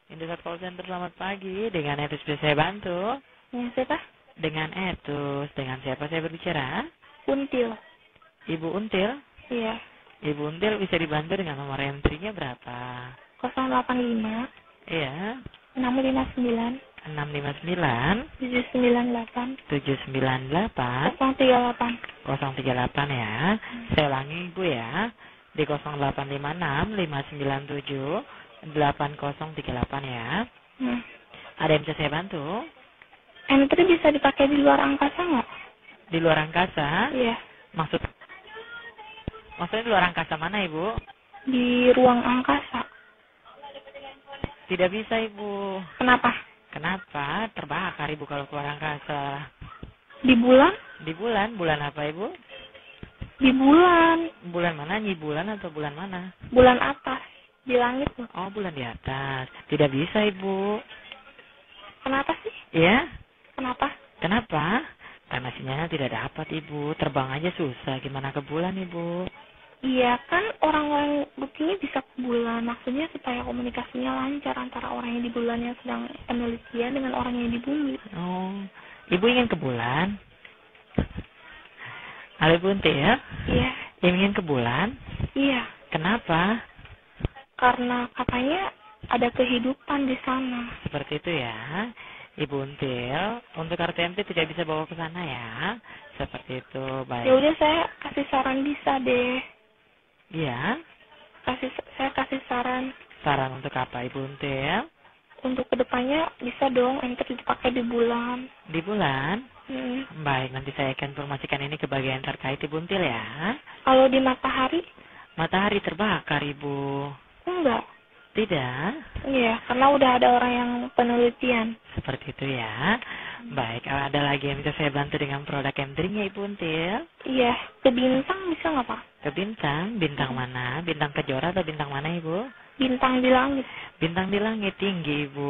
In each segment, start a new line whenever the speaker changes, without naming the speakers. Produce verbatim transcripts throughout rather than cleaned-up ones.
Indosat Call Center, selamat pagi. Dengan Etus bisa saya bantu?
Ya, siapa?
Dengan Etus. Dengan siapa saya berbicara?
Until.
Ibu Until?
Iya.
Ibu Until bisa dibantu dengan nomor entry-nya berapa?
nol delapan lima.
Iya.
enam lima sembilan.
enam lima sembilan.
tujuh sembilan delapan.
tujuh sembilan delapan.
nol tiga delapan.
nol tiga delapan ya. Hmm. Saya ulangi Ibu ya. Di nol delapan lima enam lima sembilan tujuh delapan nol tiga delapan ya.
Hmm.
Ada yang bisa saya bantu?
Entry bisa dipakai di luar angkasa nggak?
Di luar angkasa?
Iya.
Maksud Maksudnya di luar angkasa mana, Ibu?
Di ruang angkasa.
Tidak bisa, Ibu.
Kenapa?
Kenapa? Terbakar, Ibu, kalau keluar angkasa.
Di bulan?
Di bulan? Bulan apa, Ibu?
Di bulan.
Bulan mana? Nyi bulan atau bulan mana?
Bulan atas. Di langit loh.
Oh, bulan di atas. Tidak bisa, Ibu.
Kenapa sih?
Iya?
Kenapa?
Kenapa? Karena sinyalnya tidak dapat, Ibu. Terbang aja susah. Gimana ke bulan, Ibu?
Iya, kan orang-orang buktinya bisa ke bulan. Maksudnya supaya komunikasinya lancar antara orang yang di bulan yang sedang penelitian dengan orang yang di bumi.
Oh, Ibu ingin ke bulan? Halo, Ibu Unti ya?
Iya.
Ingin ke bulan?
Iya.
Kenapa?
Karena katanya ada kehidupan di sana.
Seperti itu ya. Ibu Until, untuk kartu M T tidak bisa bawa ke sana ya. Seperti itu, baik.
Ya udah, saya kasih saran bisa deh.
Iya.
Kasih saya kasih saran.
Saran untuk apa, Ibu Until?
Untuk kedepannya bisa dong entry dipakai di bulan.
Di bulan?
Hmm.
Baik, nanti saya akan informasikan ini ke bagian terkait, Ibu Until ya.
Kalau di matahari?
Matahari terbakar, Ibu.
Enggak.
Tidak.
Iya, karena udah ada orang yang penelitian.
Seperti itu ya. Baik, ada lagi yang bisa saya bantu dengan produk M-Drink-nya, Ibu Until?
Iya, ke bintang bisa nggak, Pak?
Ke bintang? Bintang mana? Bintang kejora atau bintang mana, Ibu?
Bintang di langit.
Bintang di langit tinggi, Ibu.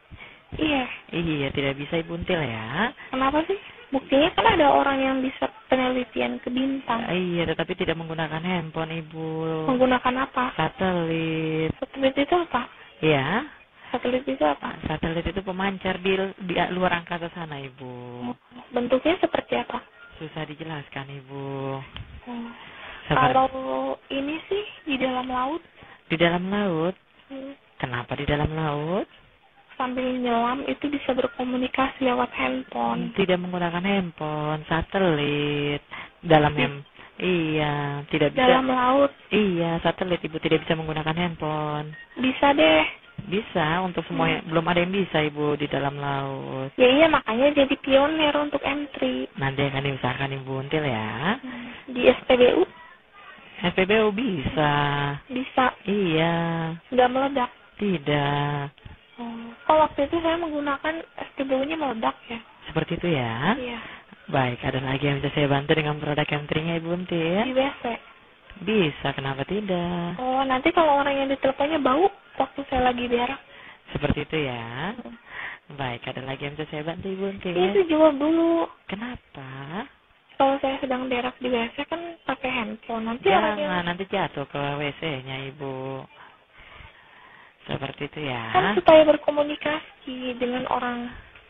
Iya.
Iya, tidak bisa, Ibu Until ya.
Kenapa sih? Buktinya kan ada orang yang bisa penelitian ke bintang.
Iya, tetapi tidak menggunakan handphone, Ibu.
Menggunakan apa?
Satelit.
Satelit itu apa?
Iya.
Satelit itu apa?
Satelit itu pemancar di, di luar angkasa sana, Ibu.
Bentuknya seperti apa?
Susah dijelaskan, Ibu.
Hmm.
Seperti...
Kalau ini sih di dalam laut.
Di dalam laut?
Hmm.
Kenapa di dalam laut?
Sambil nyelam itu bisa berkomunikasi lewat handphone.
Tidak menggunakan handphone, satelit. Dalam yang iya, tidak bisa.
Dalam laut.
Iya, satelit, Ibu tidak bisa menggunakan handphone.
Bisa deh.
Bisa, untuk semuanya. Hmm. Belum ada yang bisa, Ibu, di dalam laut.
Ya iya, makanya jadi pionir untuk entry.
Nanti akan diusahakan, Ibu Until ya.
Hmm. Di S P B U?
S P B U bisa.
Bisa.
Iya.
Nggak meledak?
Tidak.
Hmm. Oh, waktu itu saya menggunakan S P B U-nya meledak ya.
Seperti itu ya?
Iya.
Baik, ada lagi yang bisa saya bantu dengan produk M-Drink-nya, Ibu Until?
Di W C.
Bisa, kenapa tidak?
Oh, nanti kalau orang yang diteleponnya bau waktu saya lagi berak.
Seperti itu ya? Hmm. Baik, ada lagi yang bisa saya bantu, Ibu Until?
Itu jawab dulu.
Kenapa?
Kalau saya sedang berak di W C kan pakai handphone. Nanti
jangan,
yang...
nanti jatuh ke W C-nya, Ibu. Seperti itu ya.
Kan supaya berkomunikasi dengan orang.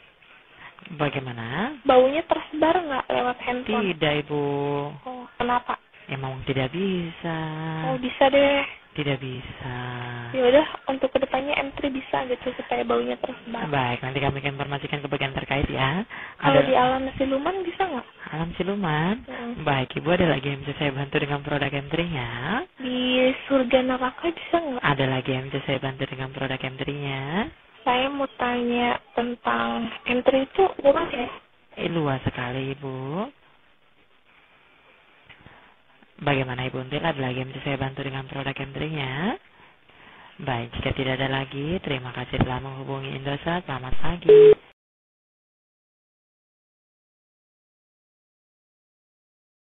Bagaimana?
Baunya tersebar nggak lewat handphone?
Tidak, Ibu.
Oh, kenapa?
Emang tidak bisa.
Oh, bisa deh.
Tidak bisa.
Ya udah, untuk kedepannya entry bisa gitu supaya baunya tersebar.
Baik, nanti kami akan informasikan ke bagian terkait ya.
Kalau
ada...
di alam siluman bisa nggak?
Alam siluman? Hmm. Baik, Ibu, ada lagi yang bisa saya bantu dengan produk M-Drink-nya?
Di surga neraka bisa nggak?
Ada lagi yang bisa saya bantu dengan produk M-Drink-nya?
Saya mau tanya tentang entry itu luas ya?
Eh, luas sekali, Ibu. Bagaimana, Ibu Until? Ada lagi yang bisa saya bantu dengan produk M-Drink-nya? Baik, jika tidak ada lagi, terima kasih telah menghubungi Indosat. Selamat pagi.